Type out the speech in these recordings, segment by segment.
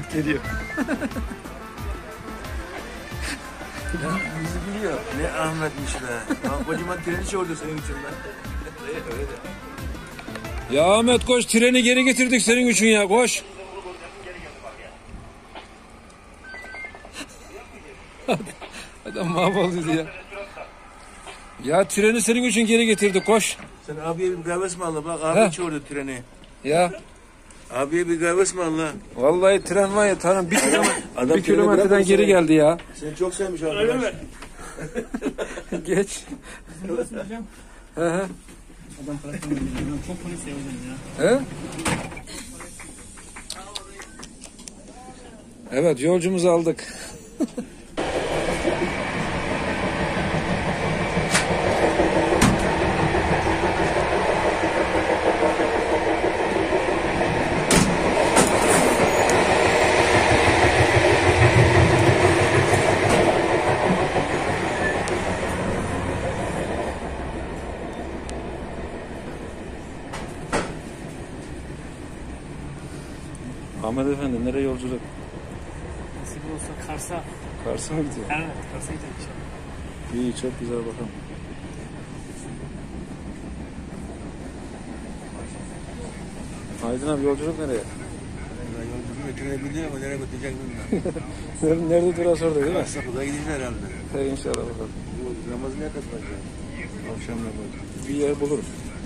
Geliyor. Bizi biliyor. Ne Ahmet'miş be. Bak kocaman treni çağırdı senin için ben. Öyle de. Ya Ahmet koş, treni geri getirdik senin için ya, koş. Adam mahvoldu ya. Ya treni senin için geri getirdik, koş. Sen abiye bir kahve ısmarla bak abi çağırdı treni. Ya Abiye bir kahve ısmarla. vallahi tren var ya tanrım, Adam bir kilometreden geri geldi ya. Seni çok sevmiş arkadaş. Geç. Hı hı. Adam parasını ödüyor. Çok polis ya. He? Evet, yolcumuzu aldık. Ahmet Efendi, nereye yolculuk? Nasip olsa Kars'a. Kars'a mı gidiyor? Evet, Kars'a gidelim inşallah. İyi, çok güzel bakalım. Aydın abi, yolculuk nereye? Yolculuğu treni biliyor ama nereye götürecek bilmiyorum. Nerede duras orada değil mi? Sapıda gideceğiz herhalde. He, inşallah bakalım. Namazı ne katılacak? Akşam namazı. Bir yer buluruz.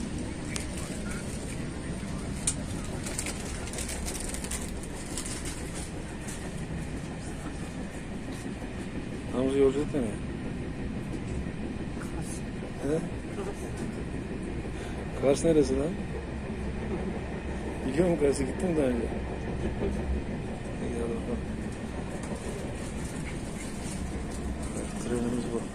Namazı yolculuk nereye? He? Kars neresi lan? Biliyor musun Kars'a, gittin mi daha önce? İyi, hadi bakalım. Evet, trenimiz bu.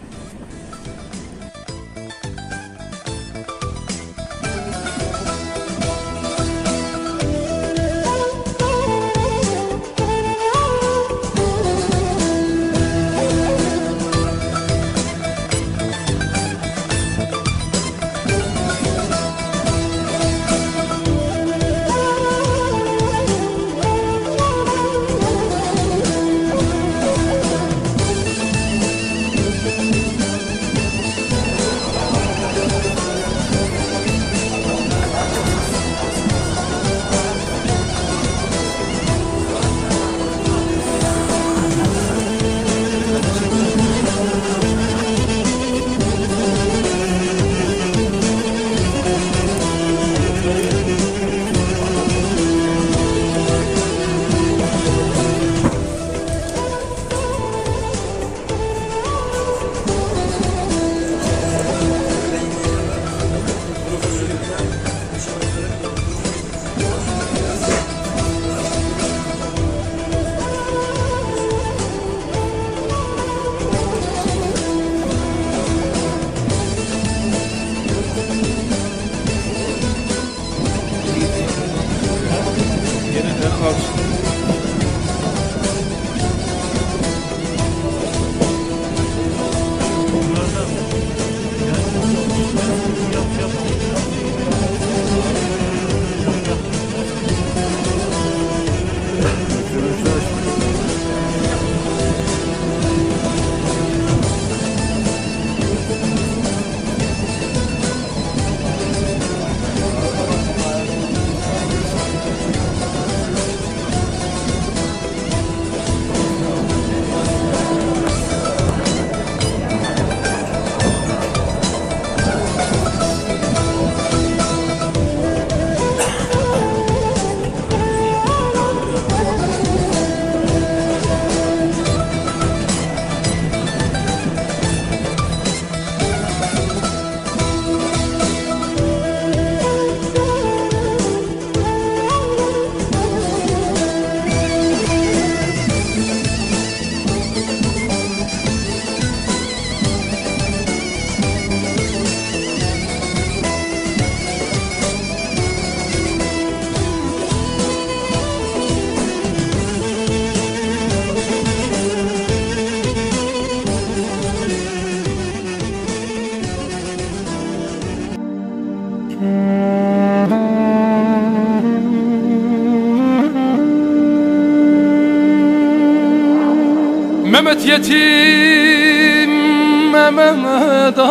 Mehmet yetim, Mehmet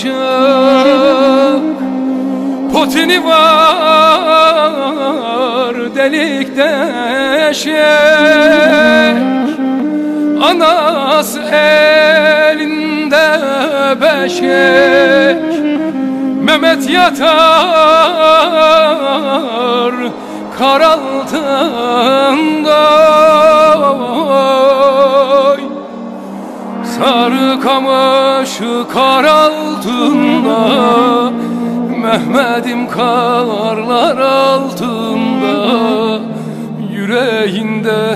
aşık, potini var delik deşek. Anası elinde beşik, Mehmet yatar kar altında. Sarıkamış kar altında, Mehmet'im karlar altında. Yüreğinde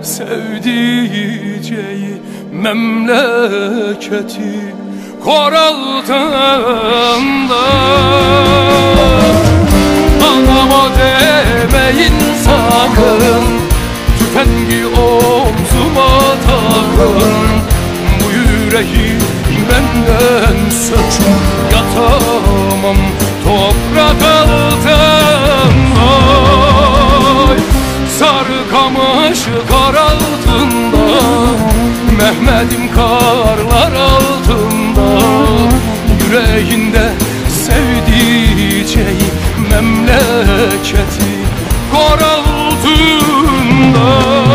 sevdiceği memleketi kor altında. Anama demeyin sakın, tüfengi omzuma takın. Bu yüreği benden sökün, yatamam toprak altında. Sarıkamış kar altında, Mehmet'im karlar altında. Yüreğinde sevdiceği memleketi kor altında.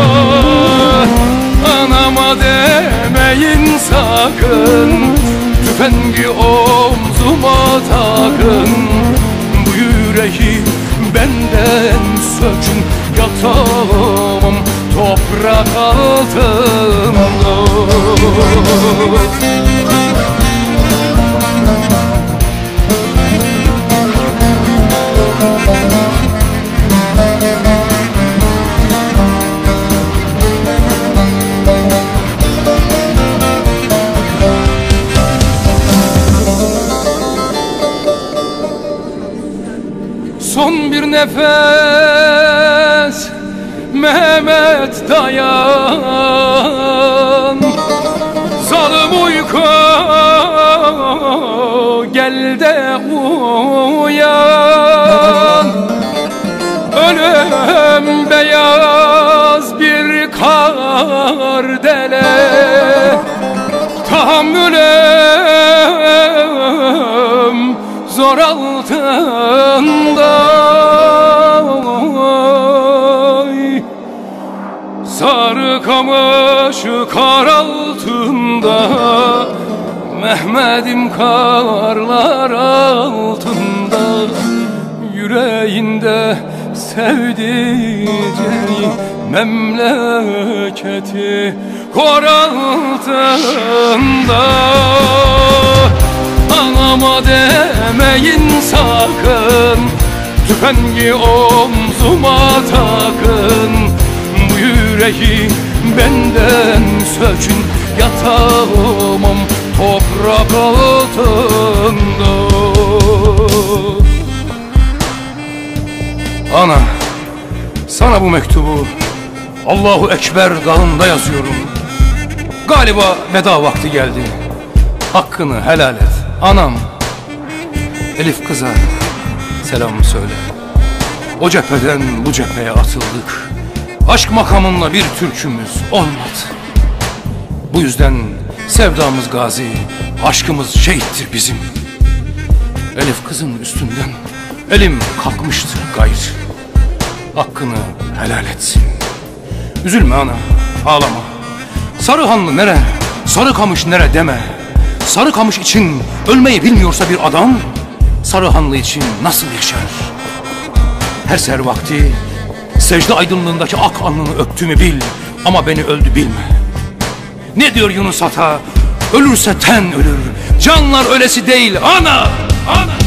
Anama demeyin sakın, tüfengi omzuma takın. Bu yüreği benden sökün, yatamam toprak altında. Son bir nefes Mehmet dayan, zalim uyku gel de uyan. Ölüm beyaz bir kardele, tahammülüm zor altında. Sarıkamış kar altında, Mehmet'im karlar altında. Yüreğinde sevdiceği memleketi kor altında. Anama demeyin sakın, tüfengi omzuma takın. Bu yüreği benden sökün, yatamam toprak altında. Ana, sana bu mektubu Allahu Ekber dağında yazıyorum. Galiba veda vakti geldi, hakkını helal et anam. Elif kıza selam söyle. O cepheden bu cepheye atıldık, aşk makamında bir türkümüz olmadı. Bu yüzden sevdamız gazi, aşkımız şehittir bizim. Elif kızın üstünden elim kalkmıştır gayr, hakkını helal etsin. Üzülme ana, ağlama. Sarıhanlı nere, Sarıkamış nere deme. Sarıkamış için ölmeyi bilmiyorsa bir adam, Sarıhanlı için nasıl yaşar? Her seher vakti secde aydınlığındaki ak alnını öptüğümü bil, ama beni öldü bilme. Ne diyor Yunus Ata? Ölürse ten ölür, canlar ölesi değil ana, ana.